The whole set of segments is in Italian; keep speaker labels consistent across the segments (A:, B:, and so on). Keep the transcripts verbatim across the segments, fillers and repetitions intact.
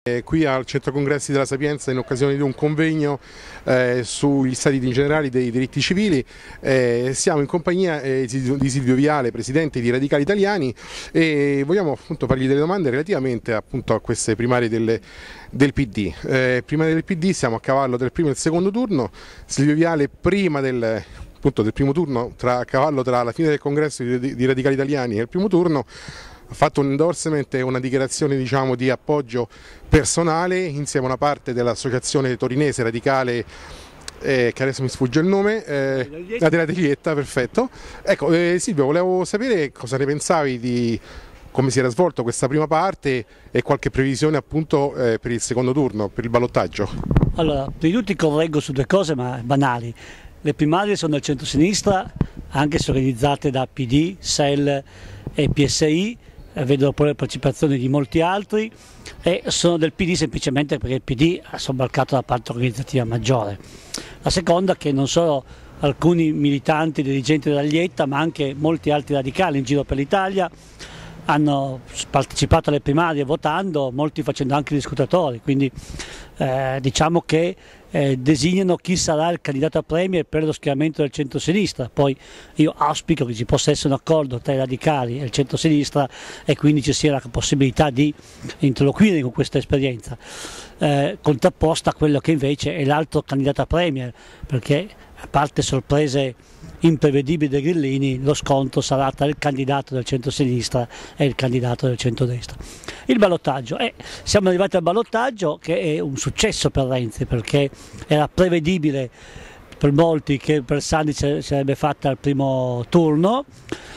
A: Qui al Centro Congressi della Sapienza in occasione di un convegno eh, sugli stati generali dei diritti civili. Eh, siamo in compagnia eh, di Silvio Viale, presidente di Radicali Italiani, e vogliamo appunto fargli delle domande relativamente appunto a queste primarie delle, del P D. Eh, primarie del P D, siamo a cavallo del primo e del secondo turno. Silvio Viale prima del, appunto, del primo turno, tra, a cavallo tra la fine del congresso di, di Radicali Italiani e il primo turno, ha fatto un endorsement e una dichiarazione, diciamo, di appoggio personale insieme a una parte dell'associazione torinese radicale, eh, che adesso mi sfugge il nome, eh, la della Taglietta, perfetto. Ecco, eh, Silvio, volevo sapere cosa ne pensavi di come si era svolto questa prima parte e qualche previsione appunto eh, per il secondo turno, per il ballottaggio.
B: Allora, prima di tutti correggo su due cose ma banali. Le primarie sono del centro-sinistra, anche se organizzate da P D, S E L e P S I. Vedo poi la partecipazione di molti altri, e sono del P D semplicemente perché il P D ha sobbarcato la parte organizzativa maggiore. La seconda, che non solo alcuni militanti, dirigenti della Taglietta, ma anche molti altri radicali in giro per l'Italia hanno partecipato alle primarie votando, molti facendo anche gli scrutatori, quindi eh, diciamo che eh, designano chi sarà il candidato a premier per lo schieramento del centro-sinistra. Poi io auspico che ci possa essere un accordo tra i radicali e il centro-sinistra e quindi ci sia la possibilità di interloquire con questa esperienza, eh, contrapposta a quello che invece è l'altro candidato a premier, perché a parte sorprese imprevedibili dei grillini, lo scontro sarà tra il candidato del centro-sinistra e il candidato del centro-destra. Il ballottaggio, eh, siamo arrivati al ballottaggio, che è un successo per Renzi, perché era prevedibile per molti che Bersani si sarebbe fatta al primo turno.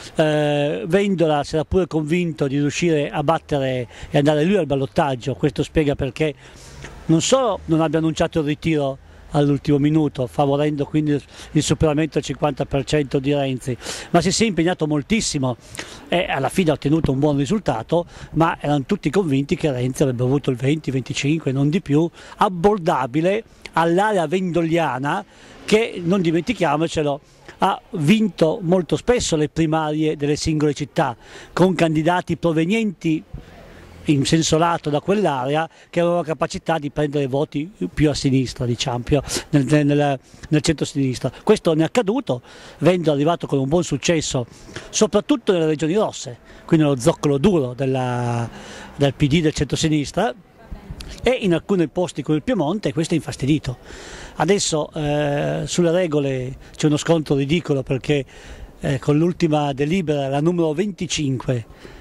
B: eh, Vendola si era pure convinto di riuscire a battere e andare lui al ballottaggio. Questo spiega perché non solo non abbia annunciato il ritiro all'ultimo minuto, favorendo quindi il superamento del cinquanta per cento di Renzi, ma si è impegnato moltissimo e alla fine ha ottenuto un buon risultato, ma erano tutti convinti che Renzi avrebbe avuto il venti venticinque, non di più, abbordabile all'area vendoliana che, non dimentichiamocelo, ha vinto molto spesso le primarie delle singole città con candidati provenienti in senso lato da quell'area, che aveva la capacità di prendere voti più a sinistra, diciamo, più nel, nel, nel centro-sinistra. Questo ne è accaduto, Vendola è arrivato con un buon successo, soprattutto nelle regioni rosse, quindi nello zoccolo duro della, del P D del centro-sinistra, e in alcuni posti come il Piemonte questo è infastidito. Adesso eh, sulle regole c'è uno scontro ridicolo, perché eh, con l'ultima delibera, la numero venticinque,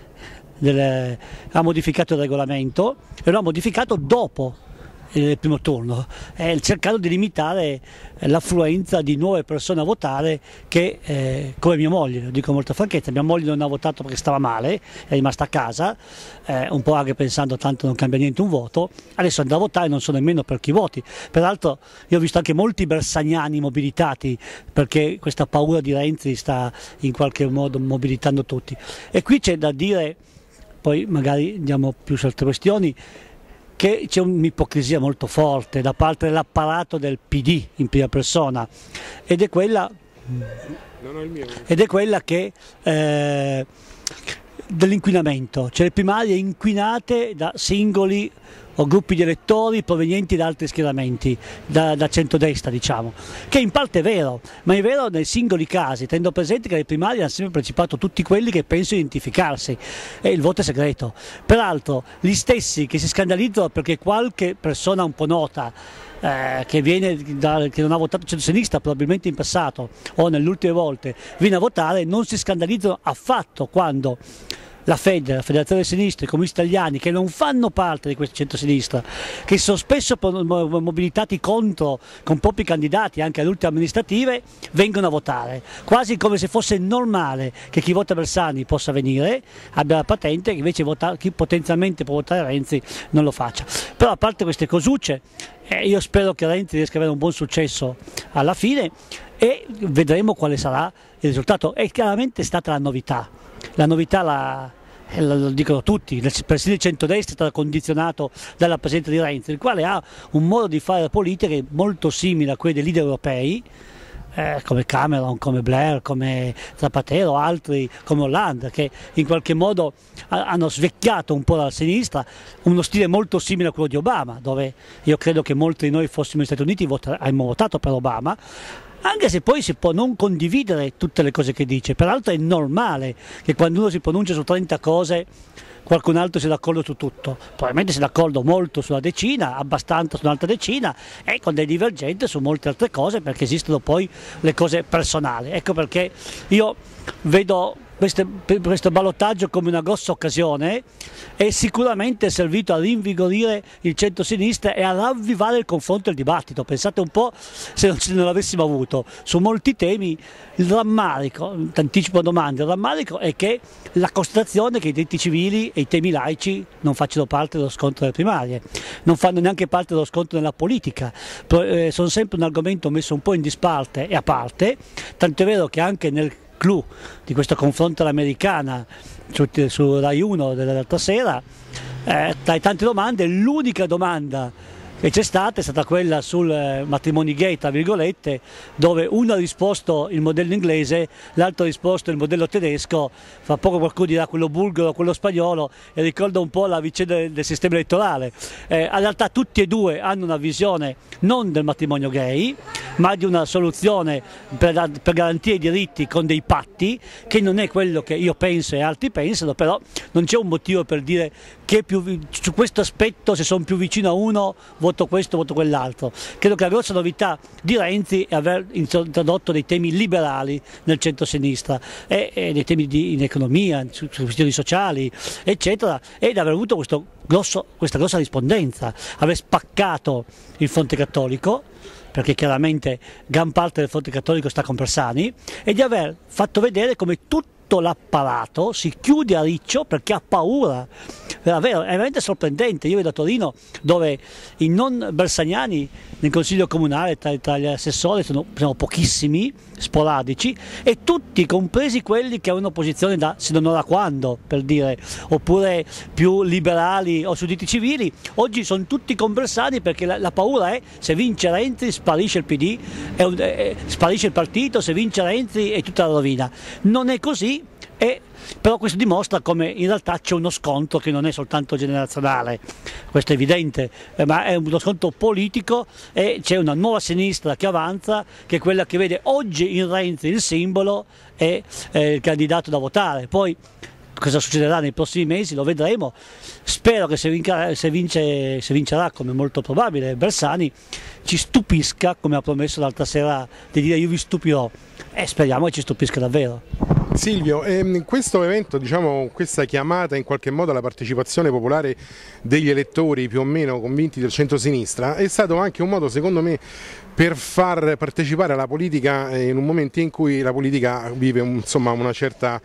B: Del, ha modificato il regolamento e lo ha modificato dopo il primo turno, eh, cercando di limitare l'affluenza di nuove persone a votare che, eh, come mia moglie, lo dico con molta franchezza, mia moglie non ha votato perché stava male, è rimasta a casa, eh, un po' anche pensando tanto non cambia niente un voto, adesso andrà a votare, non so nemmeno per chi voti. Peraltro io ho visto anche molti bersaniani mobilitati, perché questa paura di Renzi sta in qualche modo mobilitando tutti. E qui c'è da dire, poi magari andiamo più su altre questioni, che c'è un'ipocrisia molto forte da parte dell'apparato del P D in prima persona, ed è quella,
A: non ho il mio.
B: ed è quella che eh, dell'inquinamento, cioè le primarie inquinate da singoli o gruppi di elettori provenienti da altri schieramenti, da, da centrodestra, diciamo, che in parte è vero, ma è vero nei singoli casi, tenendo presente che alle primarie hanno sempre partecipato tutti quelli che pensano identificarsi e il voto è segreto. Peraltro gli stessi che si scandalizzano perché qualche persona un po' nota, eh, che, viene da, che non ha votato centro-sinistra probabilmente in passato o nelle ultime volte, viene a votare, non si scandalizzano affatto quando la Fed, la Federazione dei Sinistri, i comunisti italiani, che non fanno parte di questo centro-sinistra, che sono spesso mobilitati contro con propri candidati anche alle ultime amministrative, vengono a votare, quasi come se fosse normale che chi vota Bersani possa venire, abbia la patente, che invece vota, chi potenzialmente può votare Renzi non lo faccia. Però a parte queste cosucce, eh, io spero che Renzi riesca ad avere un buon successo alla fine e vedremo quale sarà il risultato. È chiaramente stata la novità. La novità la, lo dicono tutti, persino il centrodestra è stato condizionato dalla presenza di Renzi, il quale ha un modo di fare politica molto simile a quelli dei leader europei, eh, come Cameron, come Blair, come Zapatero, altri come Hollande, che in qualche modo ha, hanno svecchiato un po' la sinistra, uno stile molto simile a quello di Obama, dove io credo che molti di noi fossimo negli Stati Uniti vota, avremmo votato per Obama, anche se poi si può non condividere tutte le cose che dice. Peraltro è normale che quando uno si pronuncia su trenta cose qualcun altro sia d'accordo su tutto, probabilmente sia d'accordo molto sulla decina, abbastanza su un'altra decina e con dei divergenti su molte altre cose, perché esistono poi le cose personali. Ecco perché io vedo questo, questo ballottaggio come una grossa occasione, è sicuramente servito a rinvigorire il centro-sinistra e a ravvivare il confronto e il dibattito. Pensate un po' se non, se non l'avessimo avuto su molti temi. Il rammarico, anticipo domande, il rammarico è che la constatazione che i diritti civili e i temi laici non facciano parte dello scontro delle primarie, non fanno neanche parte dello scontro nella politica, eh, sono sempre un argomento messo un po' in disparte e a parte, tanto è vero che anche nel clou di questo confronto all'americana su, su Rai uno dell'altra sera, eh, tra le tante domande, l'unica domanda che c'è stata è stata quella sul matrimoni gay, tra virgolette, dove uno ha risposto il modello inglese, l'altro ha risposto il modello tedesco. Fra poco qualcuno dirà quello bulgaro, quello spagnolo, e ricorda un po' la vicenda del, del sistema elettorale. Eh, in realtà tutti e due hanno una visione non del matrimonio gay, ma di una soluzione per, per garantire i diritti con dei patti, che non è quello che io penso e altri pensano, però non c'è un motivo per dire che più, su questo aspetto se sono più vicino a uno voto questo, voto quell'altro. Credo che la grossa novità di Renzi è aver introdotto dei temi liberali nel centro-sinistra e, e dei temi di, in economia, su, su questioni sociali, eccetera, ed aver avuto questo grosso, questa grossa rispondenza, aver spaccato il fronte cattolico, perché chiaramente gran parte del fronte cattolico sta con Bersani, e di aver fatto vedere come tutto l'apparato si chiude a riccio perché ha paura. È vero, è veramente sorprendente. Io vedo a Torino dove i non bersaniani nel consiglio comunale tra, tra gli assessori sono, sono pochissimi, sporadici, e tutti, compresi quelli che hanno una posizione da se non ora quando, per dire, oppure più liberali o sui diritti civili, oggi sono tutti con Bersani, perché la, la paura è: se vince Renzi sparisce il P D, è un, è, sparisce il partito, se vince Renzi è tutta la rovina. Non è così. E però questo dimostra come in realtà c'è uno scontro che non è soltanto generazionale, questo è evidente, eh, ma è uno scontro politico, e c'è una nuova sinistra che avanza, che è quella che vede oggi in Renzi il simbolo e eh, il candidato da votare. Poi cosa succederà nei prossimi mesi lo vedremo. Spero che se, vinca, se, vince, se vincerà, come molto probabile, Bersani, ci stupisca, come ha promesso l'altra sera di dire io vi stupirò, e speriamo che ci stupisca davvero.
A: Silvio, ehm, questo evento, diciamo, questa chiamata in qualche modo alla partecipazione popolare degli elettori più o meno convinti del centro-sinistra è stato anche un modo, secondo me, per far partecipare alla politica in un momento in cui la politica vive insomma, una certa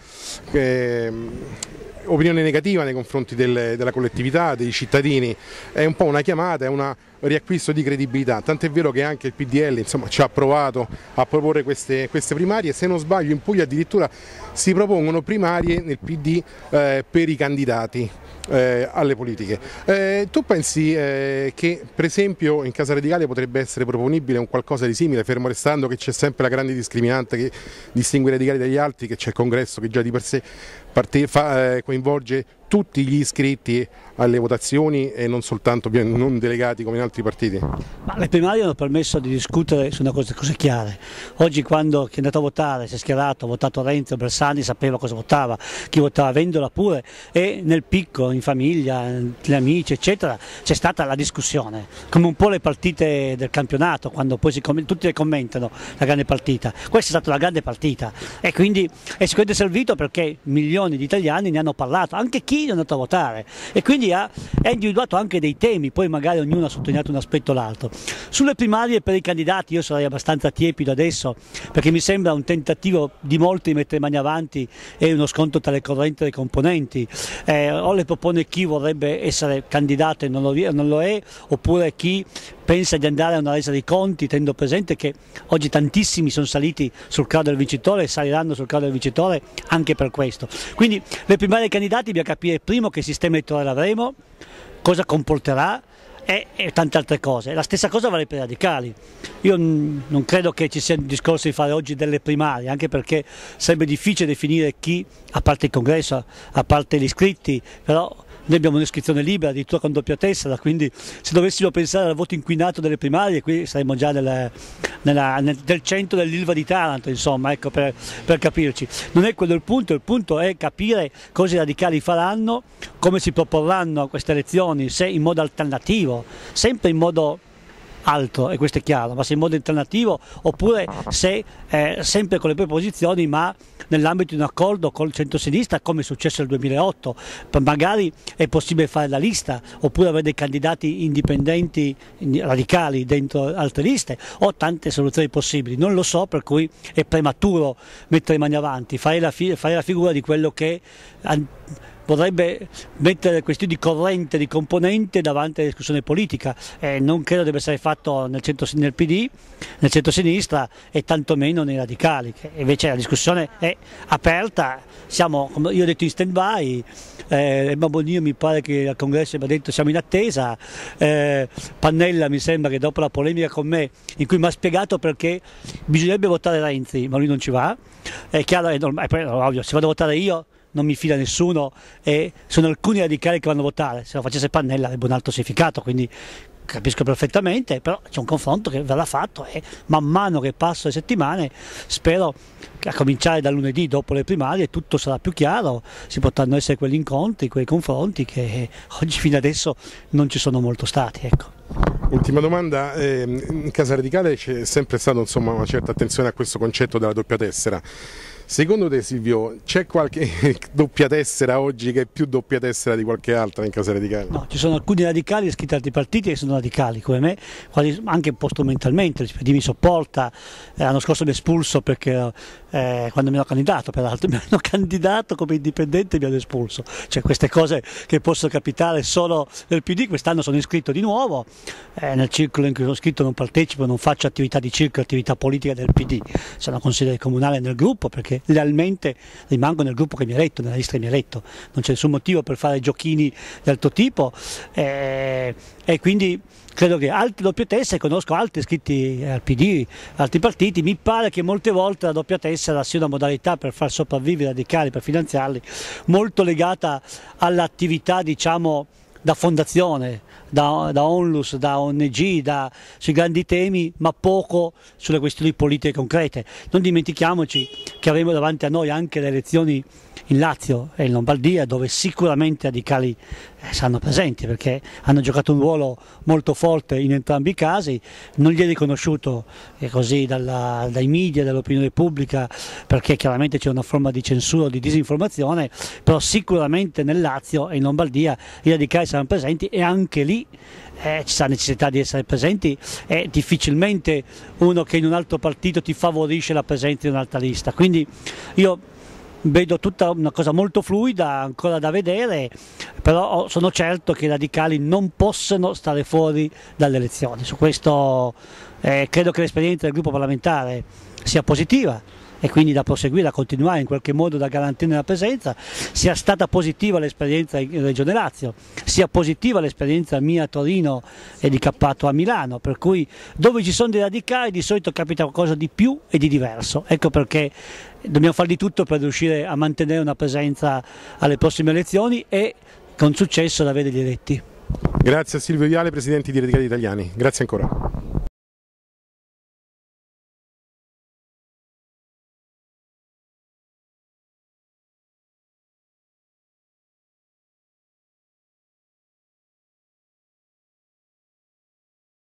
A: eh, opinione negativa nei confronti del, della collettività, dei cittadini. È un po' una chiamata, è un riacquisto di credibilità, tant'è vero che anche il P D L insomma, ci ha provato a proporre queste, queste primarie. Se non sbaglio in Puglia addirittura si propongono primarie nel P D eh, per i candidati eh, alle politiche. Eh, tu pensi eh, che per esempio in Casa Radicale potrebbe essere proponibile un qualcosa di simile, fermo restando che c'è sempre la grande discriminante che distingue i radicali dagli altri, che c'è il congresso che già di per sé parte, fa, eh, coinvolge tutti gli iscritti alle votazioni e non soltanto non delegati come in altri partiti?
B: Ma le primarie hanno permesso di discutere su una cosa, cose chiare. Oggi quando chi è andato a votare, si è schierato, ha votato Renzi o Bersani, sapeva cosa votava, chi votava Vendola pure, e nel picco, in famiglia, gli amici eccetera, c'è stata la discussione, come un po' le partite del campionato, quando poi si, tutti le commentano la grande partita. Questa è stata la grande partita e quindi è sicuramente servito perché milioni di italiani ne hanno parlato, anche chi è andato a votare, e quindi ha, ha individuato anche dei temi, poi magari ognuno ha sottolineato un aspetto o l'altro. Sulle primarie per i candidati io sarei abbastanza tiepido adesso, perché mi sembra un tentativo di molti di mettere mani avanti e uno scontro tra le correnti e le componenti. Eh, o le propone chi vorrebbe essere candidato e non lo, non lo è, oppure chi pensa di andare a una resa dei conti, tenendo presente che oggi tantissimi sono saliti sul carro del vincitore e saliranno sul carro del vincitore anche per questo. Quindi le primarie dei candidati bisogna capire primo che sistema elettorale avremo, cosa comporterà, e, e tante altre cose. La stessa cosa vale per i radicali. Io n- non credo che ci sia un discorso di fare oggi delle primarie, anche perché sarebbe difficile definire chi, a parte il congresso, a parte gli iscritti, però noi abbiamo un'iscrizione libera, addirittura con doppia tessera, quindi se dovessimo pensare al voto inquinato delle primarie, qui saremmo già nel, nella, nel, nel centro dell'Ilva di Taranto, insomma, ecco, per, per capirci. Non è quello il punto, il punto è capire cosa i radicali faranno, come si proporranno a queste elezioni, se in modo alternativo, sempre in modo altro, e questo è chiaro, ma se in modo alternativo oppure se eh, sempre con le proprie posizioni, ma nell'ambito di un accordo col centro-sinistra, come è successo nel duemilaotto. Magari è possibile fare la lista oppure avere dei candidati indipendenti radicali dentro altre liste, o tante soluzioni possibili, non lo so, per cui è prematuro mettere le mani avanti, fare la, fi fare la figura di quello che vorrebbe mettere questioni di corrente, di componente davanti alla discussione politica. Eh, non credo debba essere fatto nel, centro, nel P D, nel centro-sinistra e tantomeno nei radicali, che invece la discussione è aperta. Siamo, come io ho detto, in stand-by. eh, Emma Bonino mi pare che al congresso abbia detto siamo in attesa, eh, Pannella mi sembra che dopo la polemica con me, in cui mi ha spiegato perché bisognerebbe votare Renzi, ma lui non ci va, è chiaro, è normale, è ovvio, se vado a votare io non mi fila nessuno e sono alcuni radicali che vanno a votare, se lo facesse Pannella avrebbe un altro significato, quindi capisco perfettamente, però c'è un confronto che verrà fatto e man mano che passano le settimane, spero che a cominciare dal lunedì dopo le primarie tutto sarà più chiaro, si potranno essere quegli incontri, quei confronti che oggi fino adesso non ci sono molto stati, ecco.
A: Ultima domanda, eh, in Casa Radicale c'è sempre stata, insomma, una certa attenzione a questo concetto della doppia tessera. Secondo te, Silvio, c'è qualche doppia tessera oggi che è più doppia tessera di qualche altra in Casa Radicale? No,
B: ci sono alcuni radicali iscritti ad altri partiti che sono radicali come me, quasi, anche un po' strumentalmente, il P D mi sopporta, eh, l'anno scorso mi ha espulso perché eh, quando mi hanno candidato, peraltro mi hanno candidato come indipendente e mi hanno espulso, cioè queste cose che possono capitare solo nel P D. Quest'anno sono iscritto di nuovo, eh, nel circolo in cui sono iscritto non partecipo, non faccio attività di circolo, attività politica del P D, sono consigliere comunale nel gruppo perché lealmente rimango nel gruppo che mi ha eletto, nella lista che mi ha eletto, non c'è nessun motivo per fare giochini di altro tipo, eh, e quindi credo che altre doppie tessere, conosco altri iscritti al P D, altri partiti, mi pare che molte volte la doppia tessera sia una modalità per far sopravvivere i radicali, per finanziarli, molto legata all'attività, diciamo, da fondazione, da, da Onlus, da O N G, da, sui grandi temi, ma poco sulle questioni politiche concrete. Non dimentichiamoci che avremo davanti a noi anche le elezioni in Lazio e in Lombardia, dove sicuramente i radicali eh, saranno presenti, perché hanno giocato un ruolo molto forte in entrambi i casi, non gli è riconosciuto eh, così dalla, dai media, dall'opinione pubblica, perché chiaramente c'è una forma di censura o di disinformazione, però sicuramente nel Lazio e in Lombardia i radicali saranno presenti e anche lì Eh, ci sarà necessità di essere presenti, e difficilmente uno che in un altro partito ti favorisce la presenza in un'altra lista, quindi io vedo tutta una cosa molto fluida, ancora da vedere, però sono certo che i radicali non possono stare fuori dalle elezioni. Su questo eh, credo che l'esperienza del gruppo parlamentare sia positiva e quindi da proseguire, da continuare in qualche modo, da garantire la presenza. Sia stata positiva l'esperienza in Regione Lazio, sia positiva l'esperienza mia a Torino e di Cappato a Milano, per cui dove ci sono dei radicali di solito capita qualcosa di più e di diverso. Ecco perché dobbiamo fare di tutto per riuscire a mantenere una presenza alle prossime elezioni e con successo ad avere gli eletti.
A: Grazie a Silvio Viale, presidente di Radicali Italiani, grazie ancora.